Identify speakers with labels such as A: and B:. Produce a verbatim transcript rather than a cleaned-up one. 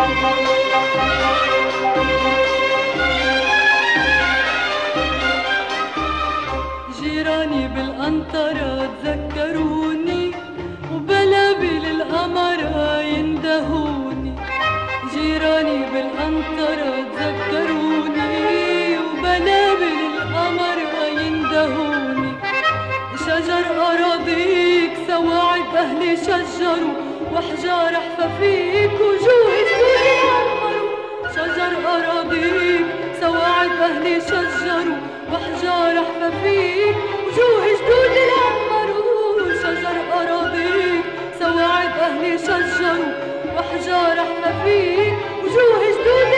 A: جيراني بالقنطرة تذكروني وبلابل القمرة يندهوني. جيراني بالقنطرة تذكروني وبلابل القمرة يندهوني. شجر أراضيك سواعد أهلي شجروا وأحجار حفافيك وجوه جدود عمروا. شجر أراضيك سواعد أهلي شجروا وأحجار حفافيك وجوه جدود عمروا. شجر أراضيك سواعد أهلي شجروا وأحجار حفافيك وجوه جدود